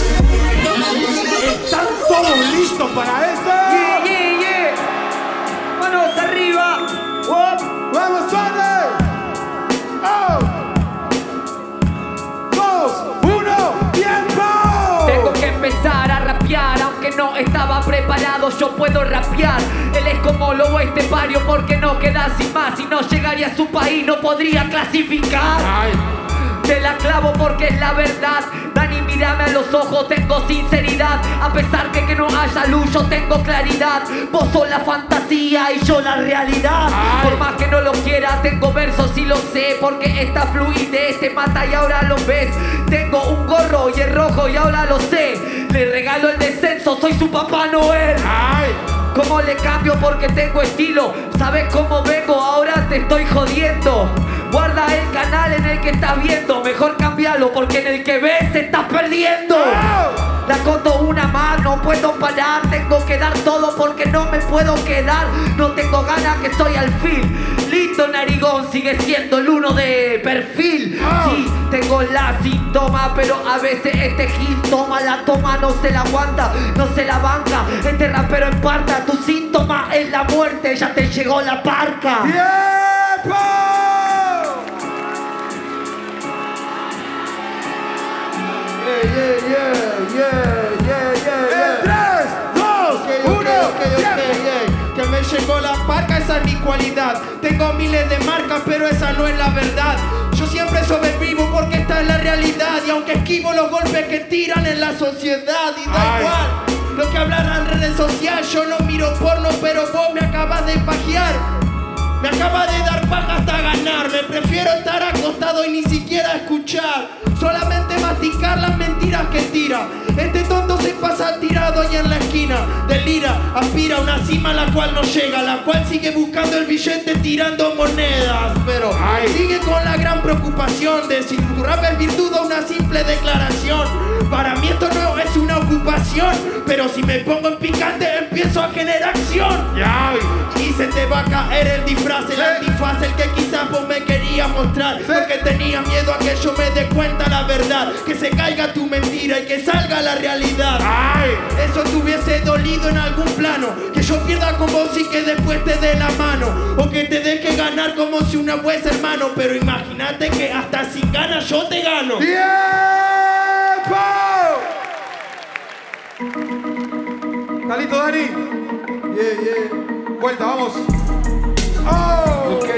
¿Están todos listos para eso? Yeah, yeah, yeah. Manos arriba. ¡Vamos, suave! ¡Oh! 2, 1, ¡tiempo! Tengo que empezar a rapear, aunque no estaba preparado, yo puedo rapear. Él es como lobo estepario porque no queda sin más. Si no llegaría a su país no podría clasificar. Ay. Te la clavo porque es la verdad. Dani, mírame a los ojos, tengo sinceridad. A pesar de que no haya luz, yo tengo claridad. Vos sos la fantasía y yo la realidad. Ay. Por más que no lo quiera, tengo versos y lo sé. Porque esta fluidez te mata y ahora lo ves. Tengo un gorro y es rojo y ahora lo sé. Le regalo el descenso, soy su Papá Noel. Ay. ¿Cómo le cambio? Porque tengo estilo. ¿Sabes cómo vengo? Ahora te estoy jodiendo. Guarda el canal en el que estás viendo. Mejor cambialo porque en el que ves te estás perdiendo. La coto una más, no puedo parar. Tengo que dar todo porque no me puedo quedar. No tengo ganas que soy alfil. Listo, narigón, sigue siendo el uno de perfil. Sí, tengo la síntoma, pero a veces este gil toma la toma, no se la aguanta, no se la banca. Este rapero emparta, tu síntoma es la muerte, ya te llegó la parca. ¡Tiempo! En 3, 2, 1, que me llegó la parca, esa es mi cualidad. Tengo miles de marcas, pero esa no es la verdad. Yo siempre sobrevivo porque esta es la realidad. Y aunque esquivo los golpes que tiran en la sociedad, y da igual lo que hablan en redes sociales, yo no miro porno, pero vos me acabas de pajear. Me acaba de dar paja hasta ganar. Me prefiero estar acostado y ni siquiera escuchar, solamente masticar las mentiras que tira. Este tonto se pasa tirado ahí en la esquina. Delira, aspira a una cima a la cual no llega, la cual sigue buscando el billete tirando monedas. Pero sigue con la gran preocupación de si tu rap es virtud o una simple declaración. Para mí esto no es una ocupación, pero si me pongo en picante empiezo a generar acción. Y se te va a caer el disfraz, el antifaz, el que quizás vos me querías mostrar. Porque tenía miedo a que yo me dé cuenta la verdad, que se caiga tu mentira y que salga la realidad. Eso te hubiese dolido en algún plano, que yo pierda con vos y que después te dé la mano, o que te deje ganar como si una fuese hermano. Pero imagínate que hasta sin ganas yo te gano. ¡Tiempo! ¿Talito, Dani? Vuelta, vamos. ¡Oh! Ok,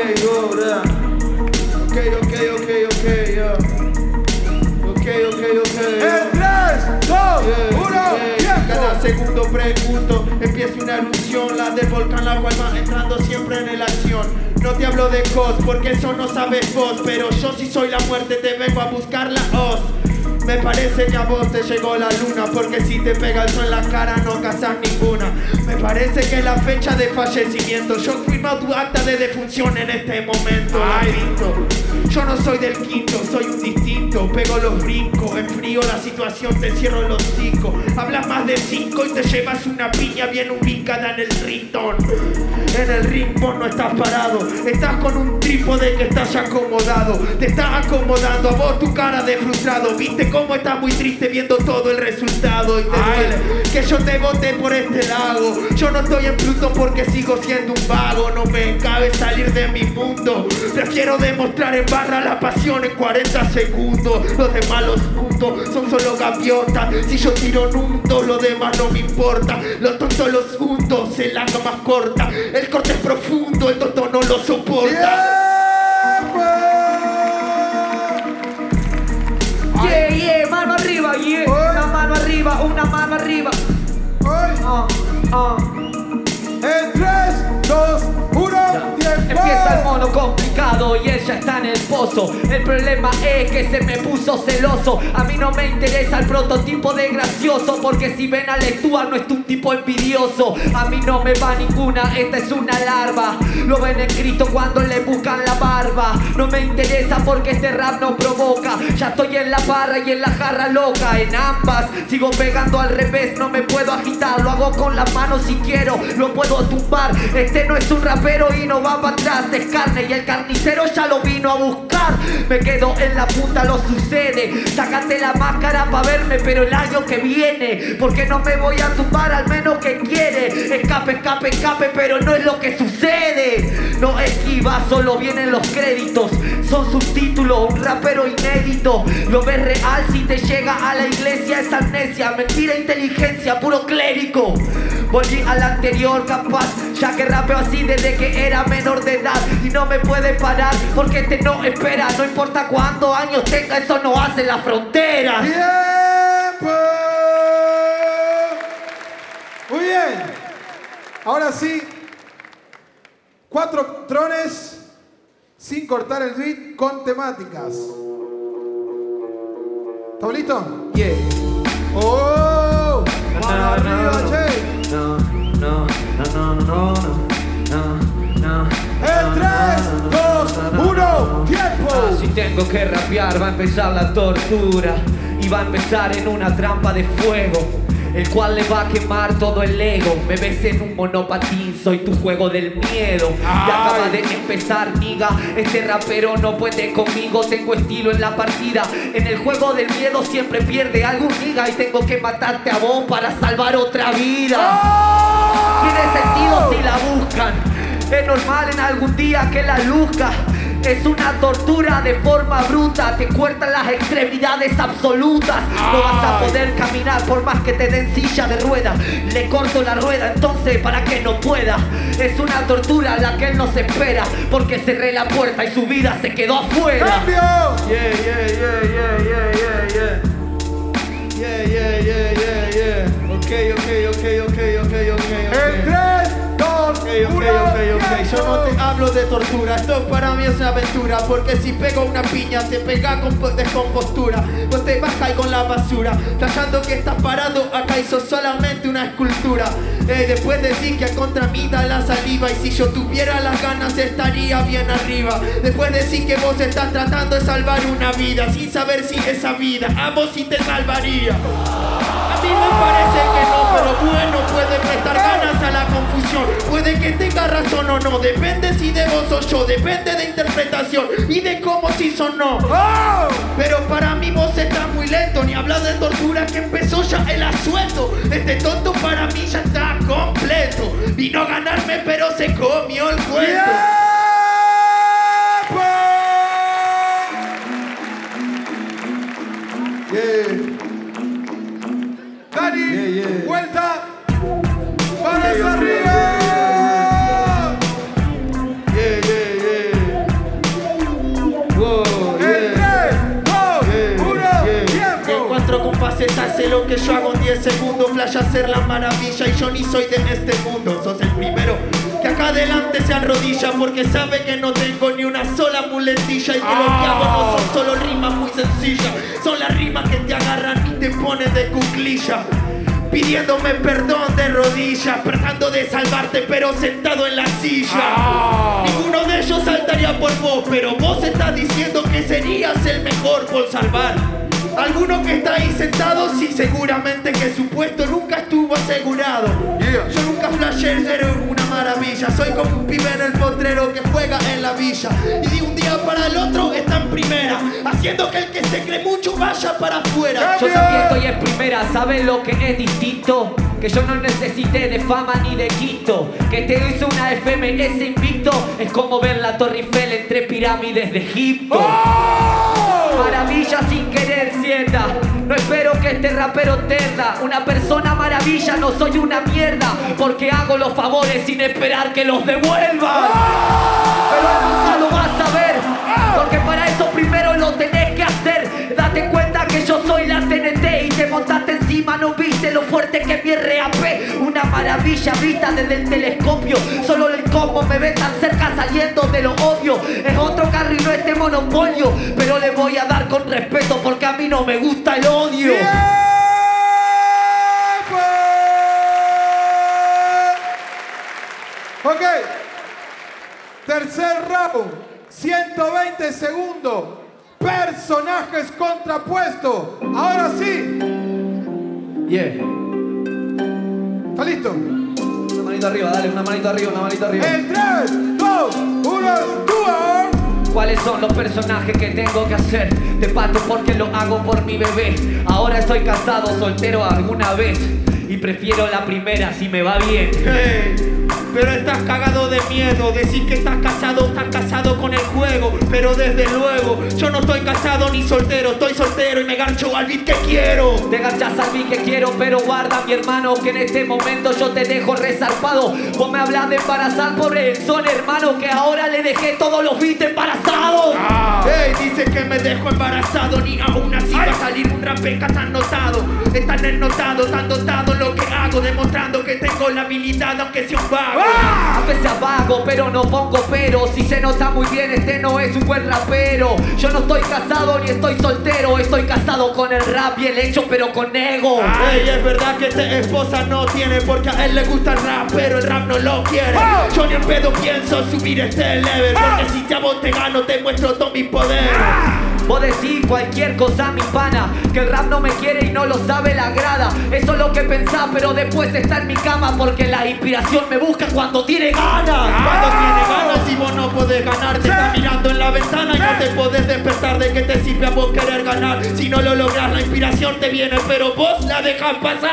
En 3, 2, 1, tiempo. Cada segundo pregunto, empieza una erupción, la del volcán, la cual va entrando siempre en la acción. No te hablo de cos, porque eso no sabes vos, pero yo si soy la muerte te vengo a buscar la hoz. Me parece que a vos te llegó la luna, porque si te pega el sol en la cara no cazas ninguna. Me parece que la fecha de fallecimiento, yo firmo tu acta de defunción en este momento. Yo no soy del quinto, soy un distinto. Pego los brincos, en frío la situación, te cierro los 5. Hablas más de 5 y te llevas una piña bien ubicada en el ringtone. En el ring vos no estás parado, estás con un trípode que estás acomodado. Te estás acomodando a vos tu cara de frustrado. Viste cómo estás muy triste viendo todo el resultado. Y te duele que yo te boté por este lago. Yo no estoy en Pluto porque sigo siendo un vago. No me cabe salir de mi mundo. Prefiero demostrar en barra la pasión en 40 segundos. Los demás los puntos son solo gaviotas. Si yo tiro nudo, lo demás no me importa. Los tontos los juntos, el anga más corta. El corte es profundo, el tonto no lo soporta. Mano arriba, una mano arriba, una mano arriba. En 3, 2, 1, tiempo. Empieza el mono complicado y ella está en el pozo. El problema es que se me puso celoso. A mí no me interesa el prototipo de gracioso, porque si ven a lectura no es un tipo envidioso. A mí no me va ninguna, esta es una larva. Lo ven escrito cuando le buscan la barba. No me interesa porque este rap no provoca. Ya estoy en la barra y en la jarra loca. En ambas sigo pegando al revés, no me puedo agitar. Lo hago con las manos si quiero, lo puedo tumbar. Este no es un rapero y no va para atrás. Es carne y el carne carnicero ya lo vino a buscar. Me quedo en la punta, lo sucede. Sácate la máscara pa' verme, pero el año que viene, porque no me voy a tumbar, al menos que quiere. Escape, escape, escape, pero no es lo que sucede. No esquiva, solo vienen los créditos. Son subtítulos, un rapero inédito. Lo ves real si te llega a la iglesia. Es amnesia, mentira, inteligencia, puro clérigo. Volví al anterior capaz, ya que rapeo así desde que era menor de edad. Y no me puede parar porque este no espera. No importa cuántos años tenga, eso no hace la frontera. ¡Tiempo! Muy bien. Ahora sí, 4 trones sin cortar el beat con temáticas. ¿Estamos listos? Yeah. ¡Oh! ¡Mano arriba, che! No, no, no, no, no, no. En 3, 2, 1, ¡tiempo! Si tengo que rapear va a empezar la tortura. Y va a empezar en una trampa de fuego, el cual le va a quemar todo el ego. Me ves en un monopatín, soy tu juego del miedo. Y acaba de empezar, niga. Este rapero no puede conmigo, tengo estilo en la partida. En el juego del miedo siempre pierde algún niga. Y tengo que matarte a vos para salvar otra vida. Tiene sentido si la buscan. Es normal en algún día que la luzca. Es una tortura de forma bruta. Te cortan las extremidades absolutas. No vas a poder caminar por más que te den silla de ruedas. Le corto la rueda entonces para que no pueda. Es una tortura la que él no se espera, porque cerré la puerta y su vida se quedó afuera. ¡Cambio! Yeah, yeah, yeah, yeah, yeah, yeah, yeah. Yeah, yeah, yeah, yeah, yeah. Okay, okay, okay, okay, okay, okay. En 3, 2, 1, Yo no te hablo de tortura, esto para mí es una aventura. Porque si pego una piña te pega con descompostura. Pues te vas a caer con la basura, callando que estás parado acá y sos solamente una escultura. Después decís que contra mí da la saliva, y si yo tuviera las ganas estaría bien arriba. Después decís que vos estás tratando de salvar una vida, sin saber si esa vida a vos sí te salvaría. A mí me parece que no, pero bueno, puede prestar ganas a la confusión. Puede que tenga razón o no, depende si de vos o yo, depende de interpretación y de cómo si sonó. Pero para mí vos estás muy lento, ni hablas de tortura que empezó ya el asueto. Este tonto para mí ya está completo, vino a ganarme pero se comió el cuento. Dani, vuelta, manos arriba. Compases, hace lo que yo hago en 10 segundos. Flash hacer la maravilla y yo ni soy de este mundo. Sos el primero que acá adelante se arrodilla, porque sabe que no tengo ni una sola muletilla. Y que lo que hago no son solo rimas muy sencillas, son las rimas que te agarran y te ponen de cuclilla, pidiéndome perdón de rodillas, tratando de salvarte pero sentado en la silla. Ninguno de ellos saltaría por vos, pero vos estás diciendo que serías el mejor por salvar. Alguno que está ahí sentado, sí, seguramente que su puesto nunca estuvo asegurado. Yo nunca flashé ser una maravilla. Soy como un pibe en el potrero que juega en la villa, y de un día para el otro está en primera, haciendo que el que se cree mucho vaya para afuera. Yo también estoy en primera, ¿sabes lo que es distinto? Que yo no necesité de fama ni de quito, que te hizo una FMS invicto. Es como ver la Torre Eiffel entre pirámides de Egipto. Maravilla sin querer sienta. No espero que este rapero tenga una persona maravilla, no soy una mierda, porque hago los favores sin esperar que los devuelvan. Pero nunca lo vas a ver, porque para eso primero lo tenés que hacer. Date cuenta que yo soy la TNT y te montaste encima, no viste lo fuerte que es mi RAP. Una maravilla vista desde el telescopio, solo el combo me ve tan cerca saliendo de lo obvio. Es otro carril, no este monopolio, pero le voy a dar con respeto porque a mí no me gusta el odio. Ok, tercer round, 120 segundos, personajes contrapuestos. Ahora sí. ¿Está listo? Una manito arriba, dale, una manito arriba, una manito arriba. En 3, 2, 1, ¡tú! cuáles son los personajes que tengo que hacer. Te pato porque lo hago por mi bebé. Ahora estoy casado, soltero alguna vez, y prefiero la primera si me va bien. Hey, pero estás cagado de miedo. Decir que estás casado con el juego. Pero desde luego, yo no estoy casado ni soltero. Estoy soltero y me gancho al beat que quiero. Te ganchas al beat que quiero, pero guarda, mi hermano, que en este momento yo te dejo resarpado. Vos me hablas de embarazar por el son, hermano, que ahora le dejé todos los beats embarazados. Hey, dice que me dejo embarazado, ni aún así va a salir un rapeca tan notado. Están ennotado, tan dotado lo que hago, demostrando que tengo la habilidad aunque sea un vago. Aunque sea vago, pero no pongo pero. Si se nota muy bien, este no es un buen rapero. Yo no estoy casado ni estoy soltero. Estoy casado con el rap y el hecho, pero con ego. Ey, es verdad que esposa no tiene, porque a él le gusta el rap, pero el rap no lo quiere. Yo ni en pedo pienso subir este level, porque si ya vos te gano, te muestro todo mi poder. Vos decís cualquier cosa, mi pana, que el rap no me quiere y no lo sabe la grada. Eso es lo que pensás, pero después está en mi cama, porque la inspiración me busca cuando tiene ganas. Cuando tiene ganas y vos no podés ganar, te está mirando en la ventana y no te podés despertar. ¿De qué te sirve a vos querer ganar? Si no lo lográs, la inspiración te viene, pero vos la dejas pasar.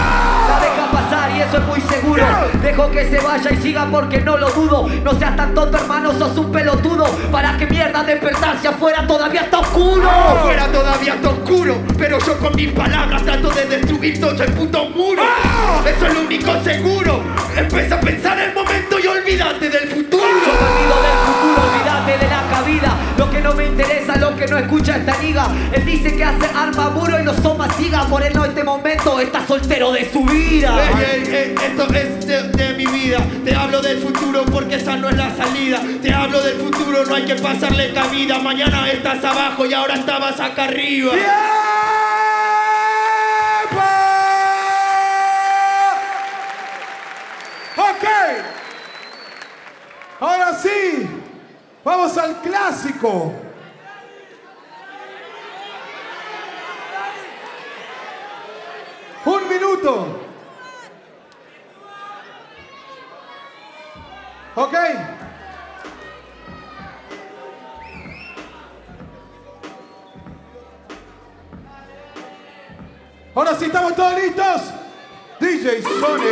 La deja pasar y eso es muy seguro. Dejo que se vaya y siga porque no lo dudo. No seas tan tonto, hermano, sos un pelotudo. ¿Para qué mierda despertar si afuera todavía está oscuro? Afuera todavía está oscuro, pero yo con mis palabras trato de destruir todo el puto muro. Eso es lo único seguro. Empieza a pensar el momento y olvídate del futuro. Yo me olvido del futuro, olvídate de la cabida. Lo que no me interesa, lo que no escucha esta liga. Él dice que hace arma muro y no soma siga. Por él no, este momento está soltero de su vida. Esto es de mi vida. Te hablo del futuro porque esa no es la salida. Te hablo del futuro, no hay que pasarle cabida. Mañana estás abajo y ahora estabas acá arriba. Ok. Ahora sí. Vamos al clásico. Un minuto. Ok. Ahora sí, ¿estamos todos listos? DJ Sony.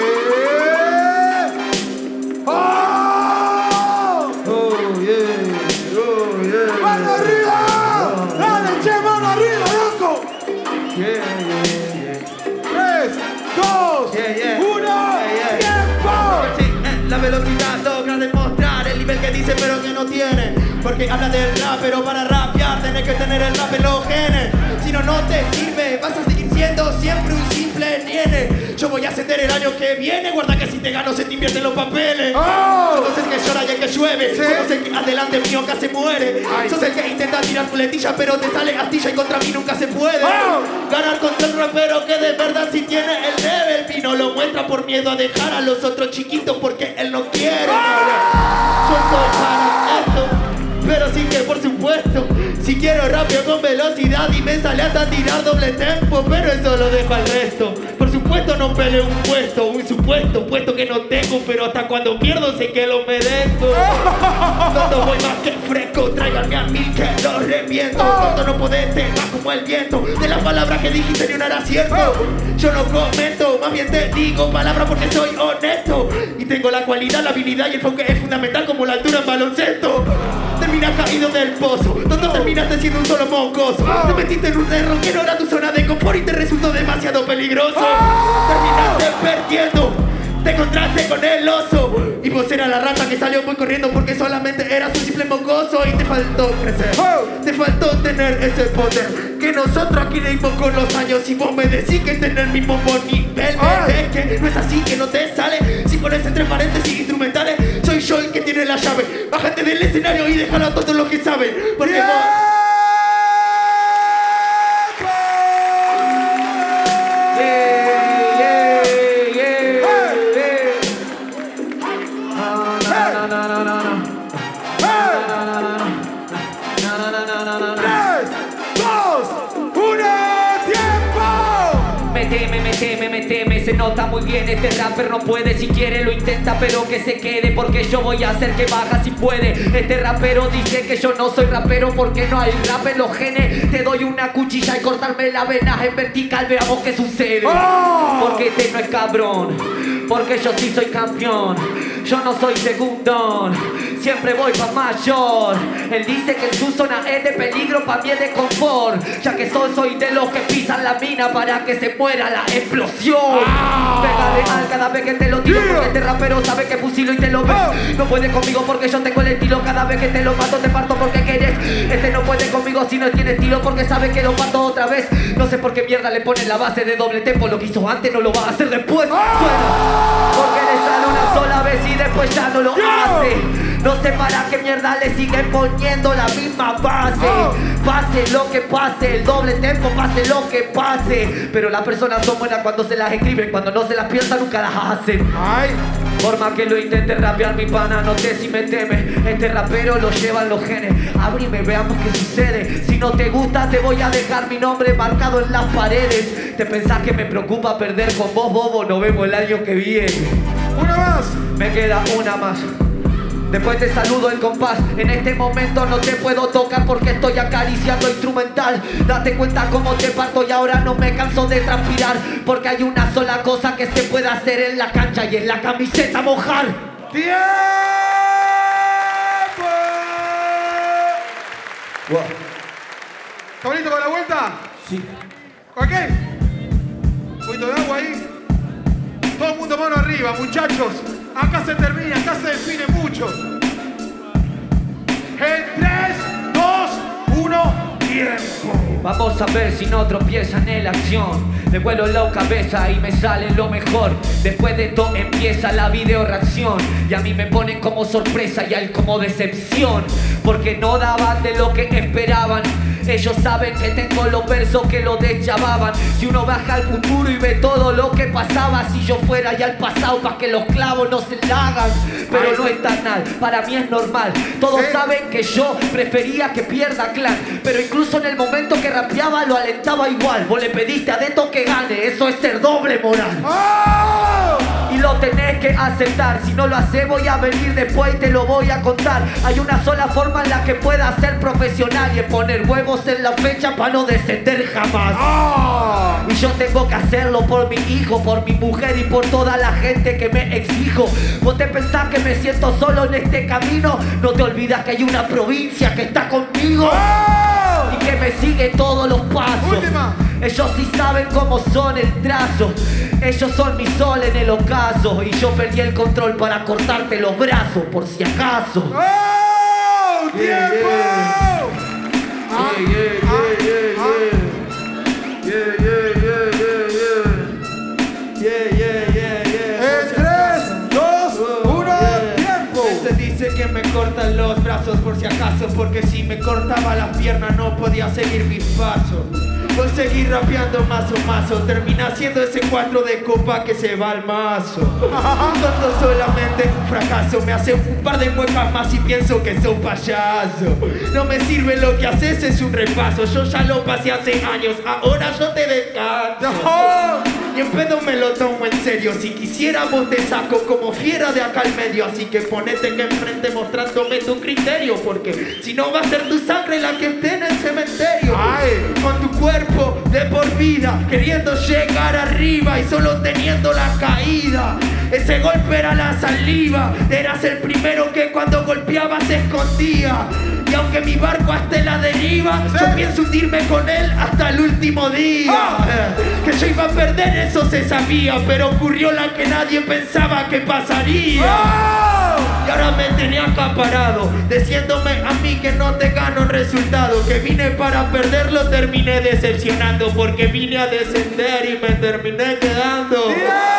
¡Oh! Oh yeah, oh yeah. ¡Mano arriba! ¡Dale, che, mano arriba, loco! Yeah, 3, 2, 1, ¡tiempo! Sí, la velocidad logra demostrar el nivel que dice pero que no tiene. Porque habla del rap, pero para rapear tenés que tener el rap en los genes. Si no, no te sirve, vas a seguir siendo siempre un simple nene. Yo voy a ascender el año que viene, guarda que si te gano se te invierten los papeles. Sos el que llora y el que llueve, sos el que adelante mío que se muere. Sos el que intenta tirar fuletilla pero te sale astilla y contra mí nunca se puede. Ganar contra el rapero que de verdad sí tiene el level y no lo muestra por miedo a dejar a los otros chiquitos porque él no quiere. Yo estoy para esto, pero sí que por supuesto, si quiero rápido con velocidad y me sale hasta tirar doble tempo, pero eso lo dejo al resto. Por supuesto no peleo un puesto, un supuesto puesto que no tengo, pero hasta cuando pierdo sé que lo merezco. Tonto voy más que fresco, tráiganme a mí que lo reviento. Tonto no podés, te vas como el viento. De las palabras que dijiste ni una era cierto. Yo no comento, más bien te digo palabras porque soy honesto. Y tengo la cualidad, la habilidad y el enfoque es fundamental como la altura en baloncesto. Terminas caído del pozo, tonto terminaste siendo un solo mocoso. Te metiste en un error que no era tu zona de confort y te resultó demasiado peligroso. Terminaste perdiendo, te encontraste con el oso. Y vos eras la rata que salió muy corriendo porque solamente eras un simple mocoso. Y te faltó crecer, te faltó tener ese poder que nosotros aquí le dimos con los años. Y vos me decís que tener el mismo nivel, es que no es así, que no te sale. Si pones entre paréntesis instrumentales, soy yo el que tiene la llave. Bájate del escenario y déjalo a todos los que saben, porque vos... se nota muy bien, este rapper no puede, si quiere lo intenta, pero que se quede, porque yo voy a hacer que baja si puede. Este rapero dice que yo no soy rapero porque no hay rap en los genes. Te doy una cuchilla y cortarme la vena en vertical, veamos qué sucede. Porque este no es cabrón, porque yo sí soy campeón. Yo no soy segundón, siempre voy pa' mayor. Él dice que en su zona es de peligro, pa' mí es de confort, ya que soy de los que pisan la mina para que se muera la explosión. Pega real cada vez que te lo tiro, porque este rapero sabe que fusilo y te lo ves. No puede conmigo porque yo tengo el estilo, cada vez que te lo mato te parto porque quieres. Este no puede conmigo si no tiene estilo, porque sabe que lo mato otra vez. No sé por qué mierda le ponen la base de doble tempo, lo que hizo antes no lo va a hacer después. Suena, porque le sale una sola vez y después ya no lo hace. No sé para qué mierda le siguen poniendo la misma base. Pase lo que pase, el doble tempo, pase lo que pase. Pero las personas son buenas cuando se las escriben, cuando no se las piensan nunca las hacen. Por más que lo intente rapear mi pana, no sé si me teme. Este rapero lo llevan los genes. Abrime, veamos qué sucede. Si no te gusta te voy a dejar mi nombre marcado en las paredes. ¿Te pensás que me preocupa perder con vos, bobo? Nos vemos el año que viene. Una más. Me queda una más. Después te saludo el compás. En este momento no te puedo tocar porque estoy acariciando instrumental. Date cuenta cómo te parto y ahora no me canso de transpirar, porque hay una sola cosa que se puede hacer en la cancha y en la camiseta mojar. ¡Tiempo! Wow. ¿Estamos listos para la vuelta? Sí. ¿Ok? Un poquito de agua ahí. Todo el mundo mano arriba, muchachos. Acá se termina, acá se define mucho. En 3, 2, 1, tiempo. Vamos a ver si no tropiezan en la acción. Le vuelo la cabeza y me sale lo mejor. Después de esto empieza la video reacción. Y a mí me ponen como sorpresa y a él como decepción, porque no daban de lo que esperaban. Ellos saben que tengo los versos que lo deschavaban. Si uno baja al futuro y ve todo lo que pasaba, si yo fuera ya al pasado pa' que los clavos no se la hagan. Pero no es tan mal, para mí es normal. Todos saben que yo prefería que pierda Clan, pero incluso en el momento que rapeaba lo alentaba igual. Vos le pediste a Deto que gane, eso es ser doble moral. Y lo tenés que aceptar. Si no lo haces voy a venir después y te lo voy a contar. Hay una sola forma en la que pueda ser profesional, y es poner huevos en la fecha para no descender jamás. Y yo tengo que hacerlo por mi hijo, por mi mujer y por toda la gente que me exijo. Vos te pensás que me siento solo en este camino, no te olvidas que hay una provincia que está conmigo y que me sigue todos los pasos. Ellos sí saben cómo son el trazo. Ellos son mi sol en el ocaso, y yo perdí el control para cortarte los brazos por si acaso. ¡Tiempo! En 3, 2, 1, tiempo. Este dice que me cortan los brazos por si acaso, porque si me cortaba las piernas no podía seguir mis pasos. Voy a seguir rapeando mazo, termina siendo ese 4 de copa que se va al mazo. Tonto solamente un fracaso, me hace un par de muecas más y pienso que soy payaso. No me sirve lo que haces, es un repaso. Yo ya lo pasé hace años, ahora yo te descanso. Y en pedo me lo tomo en serio, si quisiéramos te saco como fiera de acá al medio. Así que ponete que enfrente mostrándome tu criterio, porque si no va a ser tu sangre la que esté en el cementerio. Con tu cuerpo de por vida, queriendo llegar arriba y solo teniendo la caída. Ese golpe era la saliva, eras el primero que cuando golpeaba se escondía. Y aunque mi barco esté en la deriva, yo pienso hundirme con él hasta el último día. Que yo iba a perder, eso se sabía, pero ocurrió la que nadie pensaba que pasaría. Y ahora me tenía acaparado, diciéndome a mí que no te gano el resultado, que vine para perderlo, terminé decepcionando, porque vine a descender y me terminé quedando.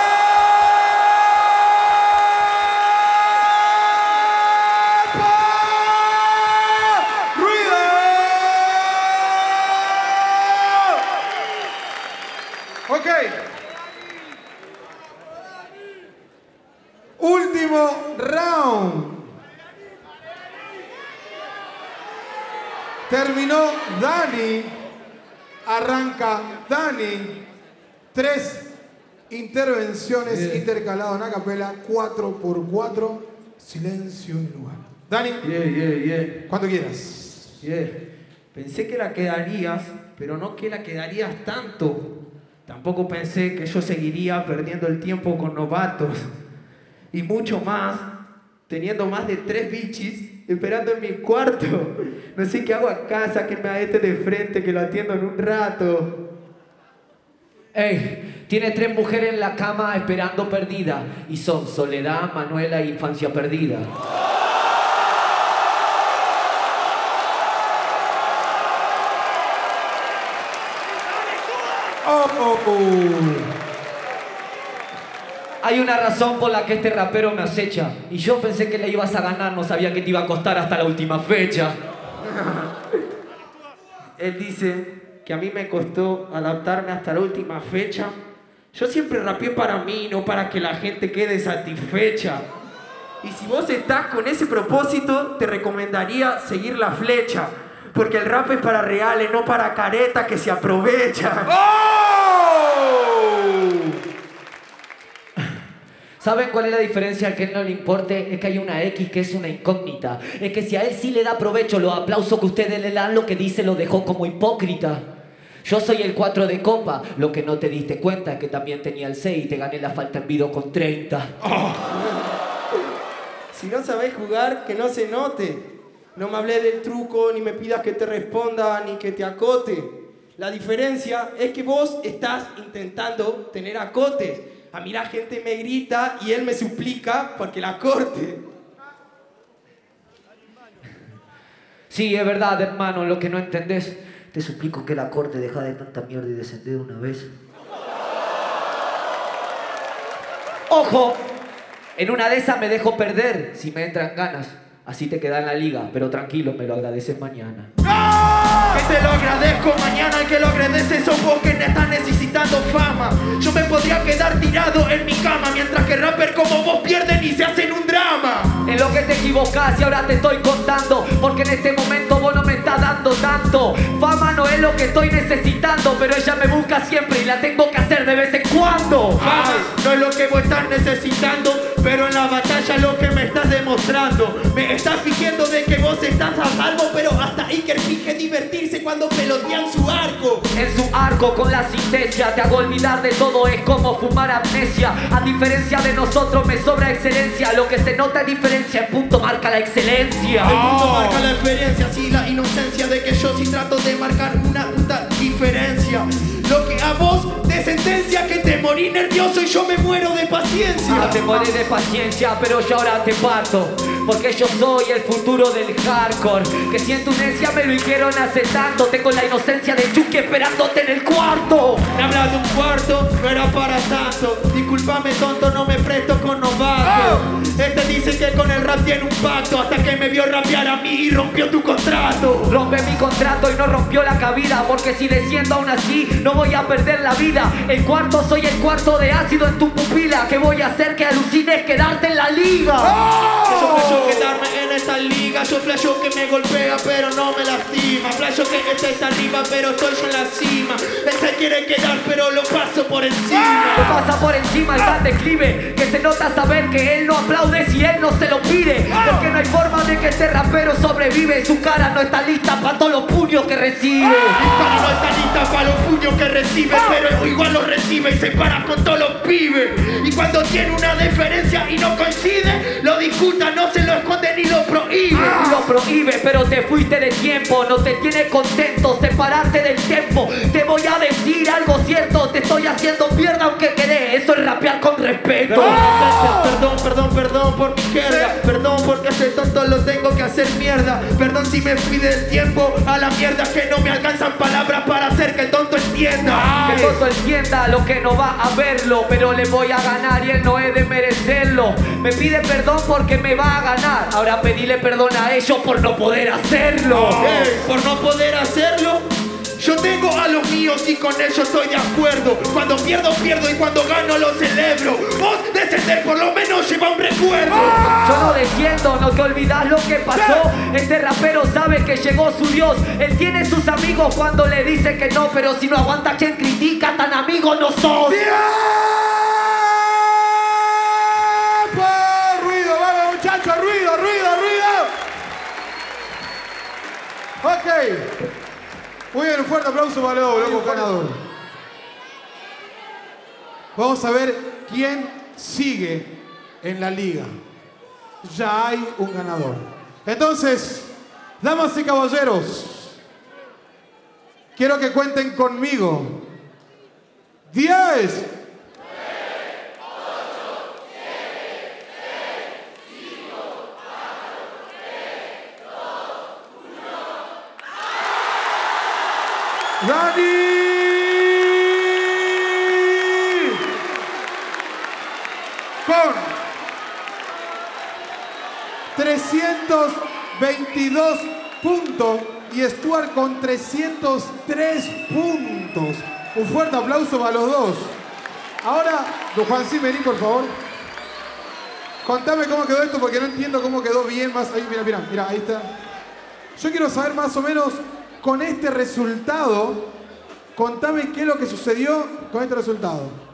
Ok. Último round. Terminó Dani. Arranca Dani. 3, Intervenciones intercalado en acapela, 4x4, silencio en el lugar. Dani, cuando quieras. Pensé que la quedarías, pero no que la quedarías tanto. Tampoco pensé que yo seguiría perdiendo el tiempo con novatos. Y mucho más, teniendo más de 3 bichis esperando en mi cuarto. No sé qué hago acá, sáquenme a este de frente que lo atiendo en un rato. Ey, tiene 3 mujeres en la cama esperando perdida. Y son Soledad, Manuela e Infancia Perdida. Hay una razón por la que este rapero me acecha. Y yo pensé que le ibas a ganar, no sabía que te iba a costar hasta la última fecha. Él dice que a mí me costó adaptarme hasta la última fecha. Yo siempre rapeé para mí, no para que la gente quede satisfecha. Y si vos estás con ese propósito, te recomendaría seguir la flecha. Porque el rap es para reales, no para caretas que se aprovechan. ¿Saben cuál es la diferencia? Al que él no le importe es que hay una X que es una incógnita. Es que si a él sí le da provecho los aplausos que ustedes le dan, lo que dice lo dejó como hipócrita. Yo soy el 4 de copa, lo que no te diste cuenta es que también tenía el 6 y te gané la falta en video con 30. Si no sabés jugar, que no se note. No me hables del truco, ni me pidas que te responda, ni que te acote. La diferencia es que vos estás intentando tener acotes. A mí la gente me grita y él me suplica porque la corte. Sí, es verdad, hermano, lo que no entendés. Te suplico que la corte, deja de tanta mierda y descender de una vez. ¡Ojo! En una de esas me dejo perder si me entran ganas. Así te queda en la liga, pero tranquilo, me lo agradeces mañana. Que te lo agradezco mañana, el que lo agradece sos vos que estás necesitando fama. Yo me podría quedar tirado en mi cama mientras que rappers como vos pierden y se hacen un drama. En lo que te equivocás y ahora te estoy contando, porque en este momento vos no me estás dando tanto. Fama no es lo que estoy necesitando, pero ella me busca siempre y la tengo que hacer de vez en cuando. Fama no es lo que vos estás necesitando, pero en la batalla lo que me estás demostrando. Me estás fingiendo de que vos estás a salvo, pero hasta Iker finge divertirse cuando pelotean su arco. En su arco con la sintesia te hago olvidar de todo, es como fumar amnesia. A diferencia de nosotros me sobra excelencia. Lo que se nota es diferencia, el punto marca la excelencia. El punto marca la experiencia, sí, la inocencia de que yo sí trato de marcar una puta diferencia. Lo que a vos te sentencia que te morí nervioso y yo me muero de paciencia. Te morí de paciencia, pero yo ahora te parto. Porque yo soy el futuro del hardcore. Que si en tu necia me lo hicieron hace tanto, tengo la inocencia de Chucky esperándote en el cuarto. Me hablas de un cuarto, no era para tanto. Discúlpame tonto, no me presto con novato. Este dice que con el rap tiene un pacto, hasta que me vio rapear a mí y rompió tu contrato. Rompe mi contrato y no rompió la cabida, porque si desciendo aún así no voy a perder la vida. El cuarto, soy el cuarto de ácido en tu pupila. ¿Qué voy a hacer que alucines quedarte en la liga? Yo flasho quedarme en esta liga. Yo flasho que me golpea pero no me lastima. Flasho que este está arriba pero estoy yo en la cima. Él se quiere quedar pero lo paso por encima. Lo pasa por encima el gran declive, que se nota saber que él no aplaude si él no se lo pide. Porque no hay forma de que este rapero sobrevive. Su cara no está lista para todos los puños que recibe. Mi cara no está lista para los puños que recibe, pero igual los recibe y se para con todos los pibes. Y cuando tiene una diferencia y no coincide, lo discuta, no se lo esconde ni lo prohíbe. Lo prohíbe, pero te fuiste de tiempo. No te tiene contento separarte del tiempo. Te voy a decir algo cierto, te estoy haciendo mierda aunque querés. Eso es rapear con respeto. Perdón por mi jerga. Perdón porque ese tonto lo tengo que hacer mierda. Perdón si me fui del tiempo a la mierda, que no me alcanzan palabras para hacer que el tonto entienda. Que el tonto entienda lo que no va a verlo, pero le voy a ganar y él no es de merecerlo. Me pide perdón porque me va a ganar. Ahora pedile perdón a ellos por no poder hacerlo. Por no poder hacerlo. Yo tengo a los míos y con ellos estoy de acuerdo. Cuando pierdo, pierdo y cuando gano lo celebro. Vos descender por lo menos lleva un recuerdo. Yo no desciendo, no te olvidas lo que pasó. Este rapero sabe que llegó su Dios. Él tiene sus amigos cuando le dice que no, pero si no aguanta quien critica, tan amigo no sos. Ok. Muy bien, un fuerte aplauso para Lobo, loco ganador. Vamos a ver quién sigue en la liga. Ya hay un ganador. Entonces, damas y caballeros, quiero que cuenten conmigo. 10, 9, 8, 7, 6, 5, 4, 3, 2, 1. ¡Dani! Con 322 puntos y Stuart con 303 puntos. Un fuerte aplauso para los dos. Ahora, don Juancín, vení por favor. Contame cómo quedó esto porque no entiendo cómo quedó bien más. Ahí, mira, ahí está. Yo quiero saber más o menos con este resultado. Contame qué es lo que sucedió con este resultado.